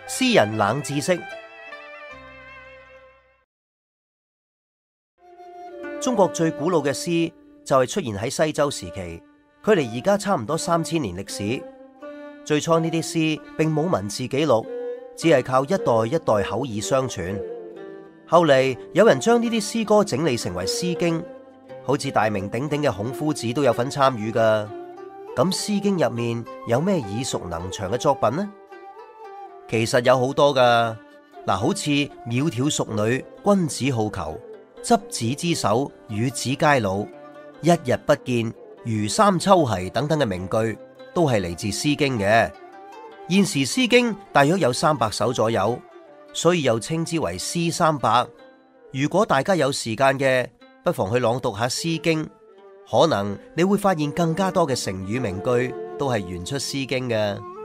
詩人冷知識。中國最古老嘅詩就係出現喺西周時期，距離而家差唔多3000年歷史。最初呢啲詩並冇文字記錄，只係靠一代一代口耳相傳。後嚟有人將呢啲詩歌整理成為詩經，好似大名鼎鼎嘅孔夫子都有份參與噶。咁詩經入面有咩耳熟能詳嘅作品呢？其實有好多噶，好似窈窕淑女，君子好逑，執子之手，與子偕老，一日不見，如三秋兮等等嘅名句，都係嚟自詩經嘅。現時詩經大約有300首左右，所以又稱之為詩300。如果大家有時間嘅，不妨去朗讀下詩經，可能你會發現更加多嘅成語名句都係源出詩經嘅。